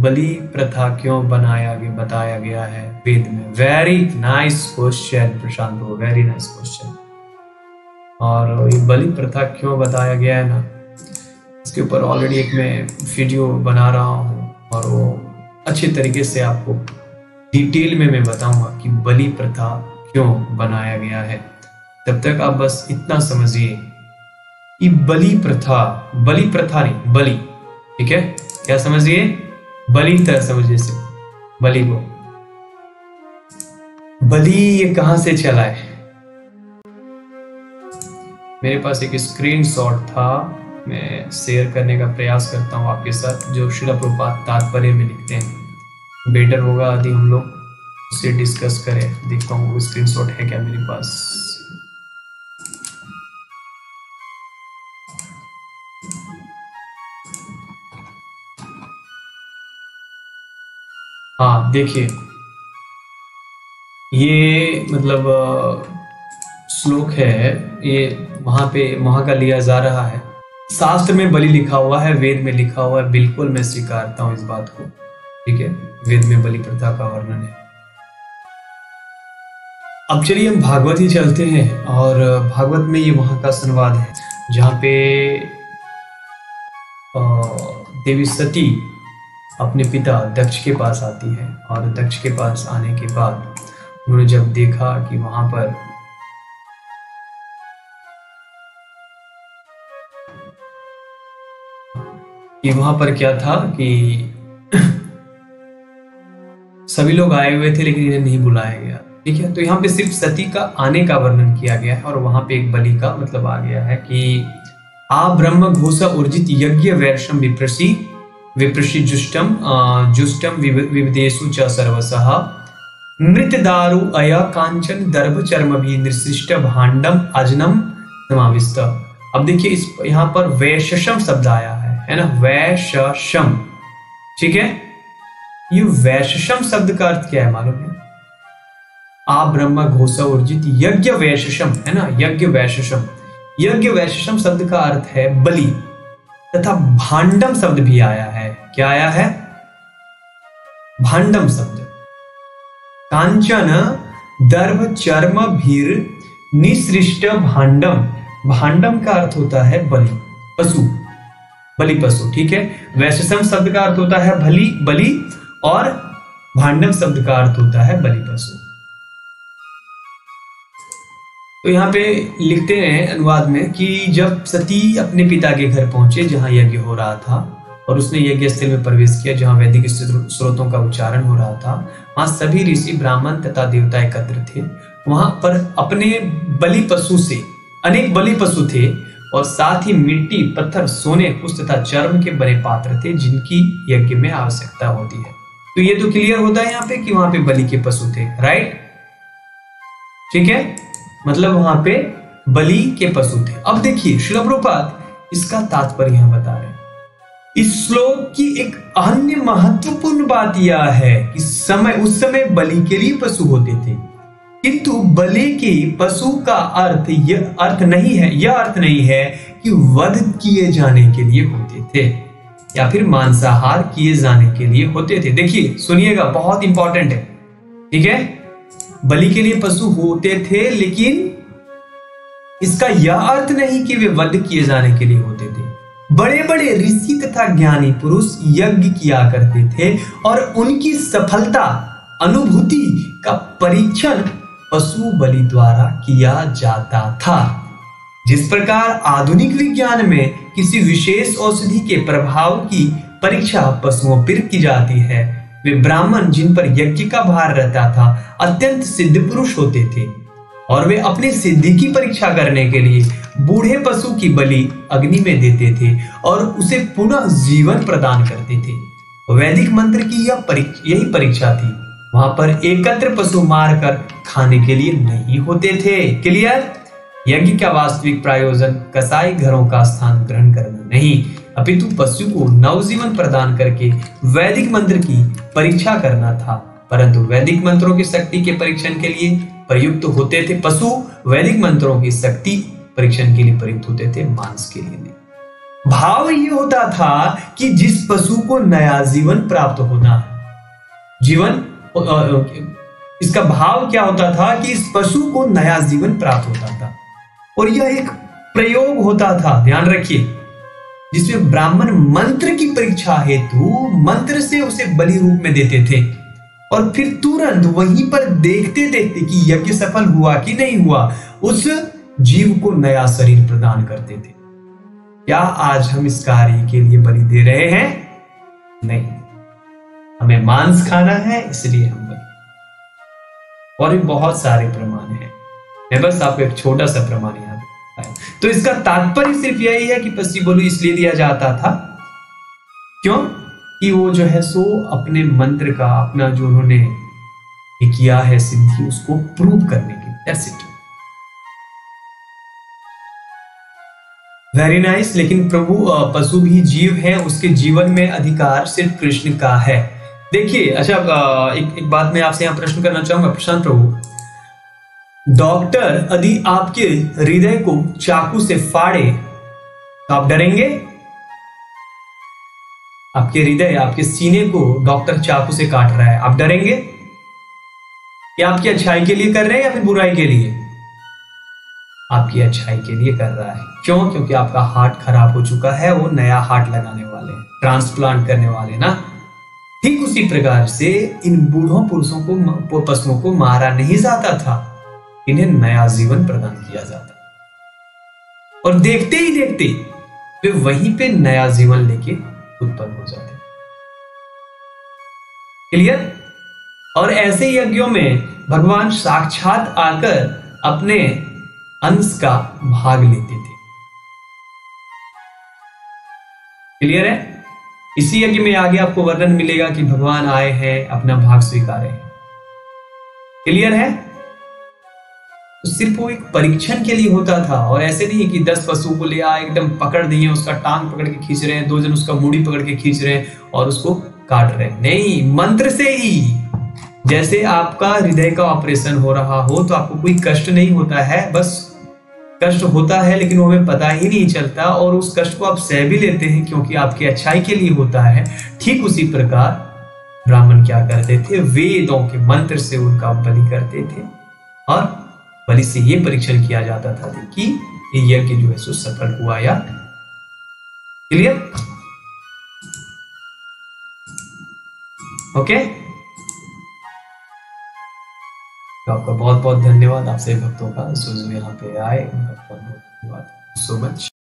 बलि प्रथा क्यों बताया गया है वेद में? Very nice question Prashant bro, very nice question. और ये बलि प्रथा क्यों बताया गया है ना, इसके ऊपर ऑलरेडी एक मैं वीडियो बना रहा हूँ और वो अच्छे तरीके से आपको डिटेल में मैं बताऊंगा कि बलि प्रथा क्यों बनाया गया है। तब तक आप बस इतना समझिए कि बलि प्रथा नहीं, बलि, ठीक है? क्या समझिए? बलि तरह समझिए से बलि को। बलि ये कहां से चला है? मेरे पास एक स्क्रीनशॉट था, मैं शेयर करने का प्रयास करता हूं आपके साथ, जो श्रील प्रभुपाद तात्पर्य में लिखते हैं। बेटर होगा यदि हम लोग उसे डिस्कस करें। देखता हूँ वो स्क्रीनशॉट है क्या मेरे पास। हाँ देखिए, ये मतलब श्लोक है, ये वहां का लिया जा रहा है। शास्त्र में बलि लिखा हुआ है, वेद में लिखा हुआ है, बिल्कुल मैं स्वीकारता हूं इस बात को, ठीक है? वेद में बलि प्रथा का वर्णन है। अब चलिए हम भागवत ही चलते हैं, और भागवत में ये वहां का संवाद है जहां पे देवी सती अपने पिता दक्ष के पास आती है, और दक्ष के पास आने के बाद उन्होंने जब देखा कि वहां पर क्या था कि सभी लोग आए हुए थे लेकिन इन्हें नहीं बुलाया गया, ठीक है? तो यहाँ पे सिर्फ सती का आने का वर्णन किया गया है, और वहां पे एक बलि का मतलब आ गया है कि आ ब्रह्म घोष ऊर्जित यज्ञ वैरशम विप्रषि जुष्टम विविदेषु च सर्वसः मृत दारु अय कांचन दर्भ चर्म भी निर्शिष्ट भांडम अजनम समाविष्ट। अब देखिए इस यहाँ पर वैशम शब्द आया है ना, वैशम, ठीक है? ये वैशम शब्द का अर्थ क्या है मालूम है? आ ब्रह्म घोष ऊर्जित यज्ञ वैशम, है ना, यज्ञ वैशम। यज्ञ वैशम शब्द का अर्थ है बलि, तथा भांडम शब्द भी आया है। क्या आया है? भांडम शब्द। कांचन दर्भ चर्म भीर निसृष्ट भांडम, भांडम का अर्थ होता है बलि, पशु, बलि पशु, ठीक है? वैशम शब्द का अर्थ होता है बलि, और भांडम शब्द का अर्थ होता है बलि पशु। तो यहाँ पे लिखते हैं अनुवाद में कि जब सती अपने पिता के घर पहुंचे जहां यज्ञ हो रहा था, और उसने यज्ञ स्थल में प्रवेश किया जहां वैदिक स्रोतों का उच्चारण हो रहा था, वहां सभी ऋषि ब्राह्मण तथा देवता एकत्र थे। वहां पर अपने बलि पशु से अनेक बलि पशु थे, और साथ ही मिट्टी, पत्थर, सोने, कुश तथा चर्म के बने पात्र थे जिनकी यज्ञ में आवश्यकता होती है। तो ये तो क्लियर होता है यहाँ पे कि वहां पे बलि के पशु थे, राइट? ठीक है, मतलब वहां पे बलि के पशु थे। अब देखिए श्रील प्रभुपाद इसका तात्पर्य यहां बता रहे हैं। इस श्लोक की एक अन्य महत्वपूर्ण बात यह है कि उस समय बलि के लिए पशु होते थे, किंतु बलि के पशु का यह अर्थ नहीं है कि वध किए जाने के लिए होते थे या फिर मांसाहार किए जाने के लिए होते थे। देखिए सुनिएगा, बहुत इंपॉर्टेंट है, ठीक है? बलि के लिए पशु होते थे, लेकिन इसका यह अर्थ नहीं कि वे वध किए जाने के लिए होते थे। बड़े बड़े ऋषि तथा ज्ञानी पुरुष यज्ञ किया करते थे, और उनकी सफलता अनुभूति का परीक्षण पशु बलि द्वारा किया जाता था। जिस प्रकार आधुनिक विज्ञान में किसी विशेष औषधि के प्रभाव की परीक्षा पशुओं पर की जाती है, वे ब्राह्मण जिन पर यज्ञ का भार रहता था अत्यंत सिद्ध पुरुष होते थे, और वे अपनी सिद्धि की परीक्षा करने के लिए बूढ़े पशु की बलि अग्नि में देते थे और उसे पुनः जीवन प्रदान करते थे। वैदिक मंत्र की यही परीक्षा थी। वहां पर एकत्र पशु मारकर खाने के लिए नहीं होते थे। क्लियर? यज्ञ का वास्तविक प्रयोजन कसाई घरों का स्थान ग्रहण करना नहीं, अपितु पशु को नवजीवन प्रदान करके वैदिक मंत्र की परीक्षा करना था। परंतु वैदिक मंत्रों की शक्ति के परीक्षण के लिए प्रयुक्त होते थे पशु, वैदिक मंत्रों की शक्ति परीक्षण के लिए प्रयुक्त होते थे मांस के लिए नहीं। भाव ये होता था कि जिस पशु को नया जीवन प्राप्त होना है, जीवन इसका भाव क्या होता था कि इस पशु को नया जीवन प्राप्त होता था। और यह एक प्रयोग होता था, ध्यान रखिए, जिसमें ब्राह्मण मंत्र की परीक्षा हेतु मंत्र से उसे बलि रूप में देते थे और फिर तुरंत वहीं पर देखते देखते कि यज्ञ सफल हुआ कि नहीं हुआ, उस जीव को नया शरीर प्रदान करते थे। क्या आज हम इस कार्य के लिए बलि दे रहे हैं? नहीं, हमें मांस खाना है इसलिए हम बलि। और भी बहुत सारे प्रमाण हैं, मैं बस आपको एक छोटा सा प्रमाण यहाँ बताया। तो इसका तात्पर्य सिर्फ यही है कि पशु बलि इसलिए दिया जाता था क्यों कि वो जो है सो अपने मंत्र का, अपना जो उन्होंने किया है सिद्धि, उसको प्रूव करने की। That's it. Very nice. लेकिन प्रभु पशु भी जीव है, उसके जीवन में अधिकार सिर्फ कृष्ण का है। देखिए, अच्छा, एक बात मैं आपसे यहां प्रश्न करना चाहूंगा प्रशांत प्रभु। डॉक्टर यदि आपके हृदय को चाकू से फाड़े तो आप डरेंगे? आपके हृदय, आपके सीने को डॉक्टर चाकू से काट रहा है, आप डरेंगे? या आपकी अच्छाई के लिए कर रहे हैं या फिर बुराई के लिए? आपकी अच्छाई के लिए कर रहा है। क्यों? क्योंकि आपका हार्ट खराब हो चुका है, वो नया हार्ट लगाने वाले, ट्रांसप्लांट करने वाले ना। ठीक उसी प्रकार से इन बूढ़ों पुरुषों को, पशुओं को मारा नहीं जाता था, इन्हें नया जीवन प्रदान किया जाता। और देखते ही देखते वे वहीं पे नया जीवन लेके उत्पन्न हो जाते। क्लियर? और ऐसे यज्ञों में भगवान साक्षात आकर अपने अंश का भाग लेते थे। क्लियर है? इसी यज्ञ में आगे आपको वर्णन मिलेगा कि भगवान आए हैं, अपना भाग स्वीकारे हैं। क्लियर है? तो सिर्फ वो एक परीक्षण के लिए होता था, और ऐसे नहीं कि 10 पशु को ले आए, एकदम पकड़ दिए, उसका टांग पकड़ के खींच रहे हैं, 2 जन उसका मुड़ी पकड़ के खींच रहे हैं और उसको काट रहे हैं। नहीं, मंत्र से ही। जैसे आपका हृदय का ऑपरेशन हो रहा हो तो आपको कोई कष्ट नहीं होता है, बस कष्ट होता है लेकिन वो हमें पता ही नहीं चलता, और उस कष्ट को आप सह भी लेते हैं क्योंकि आपकी अच्छाई के लिए होता है। ठीक उसी प्रकार ब्राह्मण क्या करते थे? वेदों के मंत्र से उनका बलि करते थे, और बलि से ये परीक्षण किया जाता था कि ये यज्ञ जो है सो सफल हुआ या। क्लियर? ओके। तो आपका बहुत बहुत धन्यवाद, आपसे भक्तों का, जो यहाँ पे आए, बहुत बहुत धन्यवाद सो मच।